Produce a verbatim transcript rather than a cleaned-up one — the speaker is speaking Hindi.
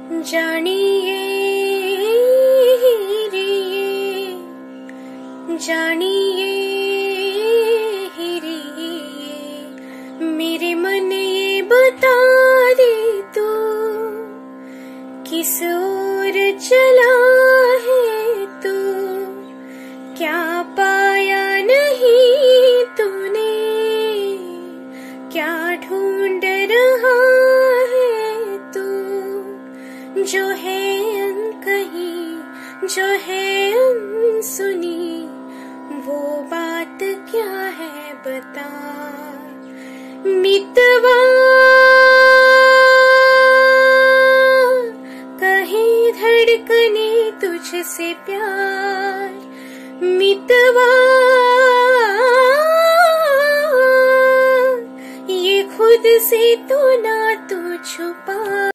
जानिए रे, जानिए रे, मेरे मन ये बता दे तू किस ओर चला है तू, क्या पाया नहीं तूने, क्या ढूंढ रहा है तू, जो है अनकही जो है अनसुनी, वो बात क्या है बता। मितवा कहीं धड़कने तुझसे प्यार, मितवा ये खुद से तो ना तू छुपा।